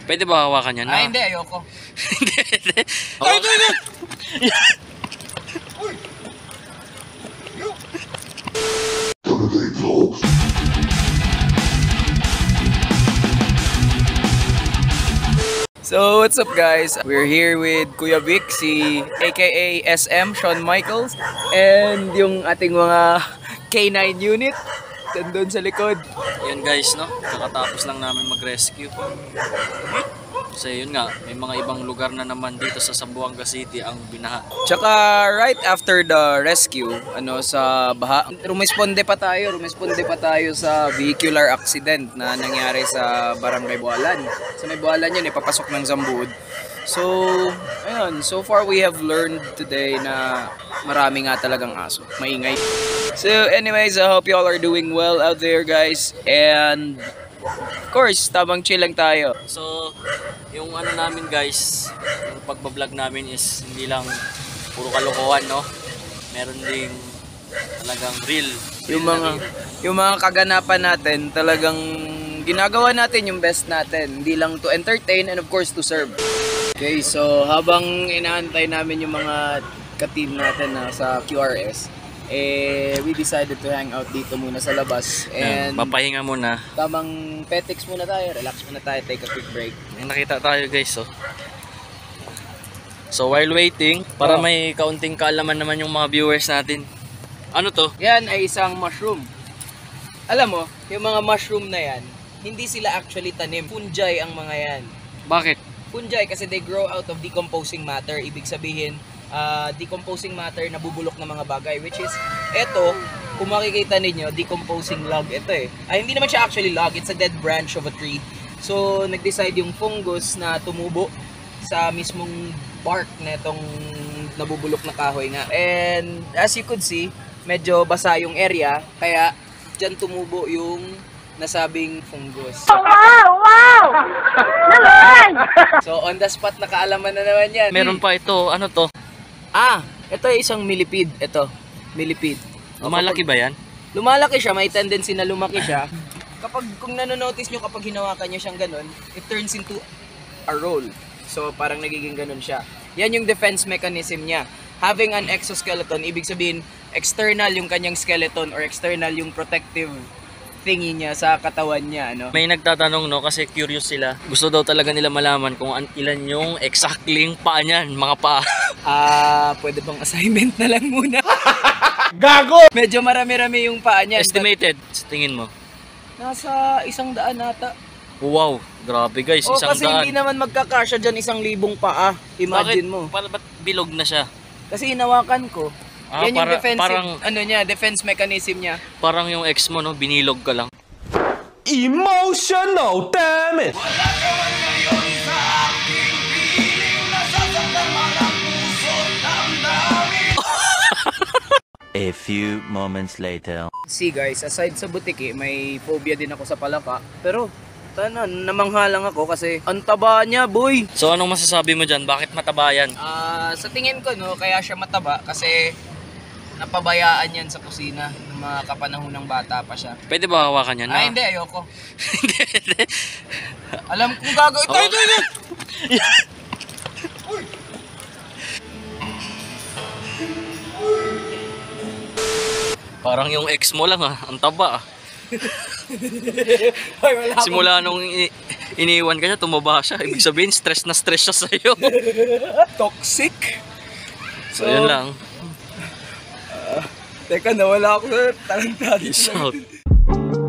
Pwede ba hawakan yan? Ay, hindi. Ayoko. Hindi. So, what's up guys? We're here with Kuya Vic, si aka SM, Shawn Michaels, and yung ating mga K9 unit nandun sa likod. Yan guys, no? Kakatapos lang namin mag-rescue. Kasi yun nga, may mga ibang lugar na naman dito sa Zamboanga City ang binaha. Tsaka right after the rescue, sa baha, rumesponde pa tayo sa vehicular accident na nangyari sa Barangay Bualan. Sa may Bualan yun, papasok ng Zamboanga. So, ayun, so far we have learned today na marami nga talagang aso, maingay. So anyways, I hope you all are doing well out there guys, and of course, tamang chill lang tayo. So, yung ano namin guys, yung pagbablog namin is hindi lang puro kalokohan, no? Meron ding talagang real. Yung mga kaganapan natin, talagang ginagawa natin yung best natin. Hindi lang to entertain and of course to serve. Okay, so habang inaantay namin yung mga ka-team natin na sa QRS, we decided to hang out dito muna sa labas. And papahinga muna. Tamang petics muna tayo, relax muna tayo, take a quick break. May nakita tayo guys, oh. So while waiting, para may kaunting kaalaman naman yung mga viewers natin. Ano to? Yan ay isang mushroom. Alam mo, yung mga mushroom na yan, hindi sila actually tanim. Fungi ang mga yan. Bakit? Fungi kasi they grow out of decomposing matter. Ibig sabihin, decomposing matter na bubulok na mga bagay, which is eto, kung makikita ninyo, decomposing log ito eh. Hindi naman siya actually log, it's a dead branch of a tree. So nag-decide yung fungus na tumubo sa mismong bark na itong nabubulok na kahoy nga. And as you could see, medyo basa yung area, kaya dyan tumubo yung nasabing fungus. Wow! Naman! So on the spot nakaalaman na naman yan. Meron pa ito, ano to? Ito ay isang millipede. Ito, millipede. Lumalaki ba yan? Lumalaki siya, may tendency na lumaki siya. Kung nanonotice nyo, kapag hinawakan nyo siyang ganun, it turns into a roll. So parang nagiging ganun siya. Yan yung defense mechanism niya. Having an exoskeleton, ibig sabihin, external yung kanyang skeleton or external yung protective thingy niya sa katawan niya, ano? May nagtatanong, no, kasi curious sila. Gusto daw talaga nila malaman kung ilan yung exactly paa niyan, mga paa. Pwede bang assignment na lang muna? Gago! Medyo marami-rami yung paa niya. Estimated, sa tingin mo? Nasa 100 nata. Wow, grabe guys, 100. Kasi hindi naman magkakasya dyan 1,000 paa. Imagine mo. Ba't bilog na siya? Kasi hinawakan ko. Yan yung defense mechanism niya. Parang yung ex mo, no, binilog ka lang. Emotional, damn it! A few moments later. See guys, aside sa butiki, may phobia din ako sa palaka. Pero, namangha lang ako kasi ang taba niya, boy. So anong masasabi mo dyan? Bakit mataba yan? Sa tingin ko, no, kaya siya mataba kasi napabayaan yan sa kusina ng mga kapanahon ng bata pa siya. Pwede ba hawakan yan? Hindi, ayoko. Hindi. Alam kong gagawin. Ito! Parang yung ex mo lang, ang taba. Ay, wala Simula nung iniwan ka niya, tumaba siya. Ibig sabihin, stress na stress siya sa'yo. Toxic. So yun lang. Teka, nawala ako sa tarantado. Peace out.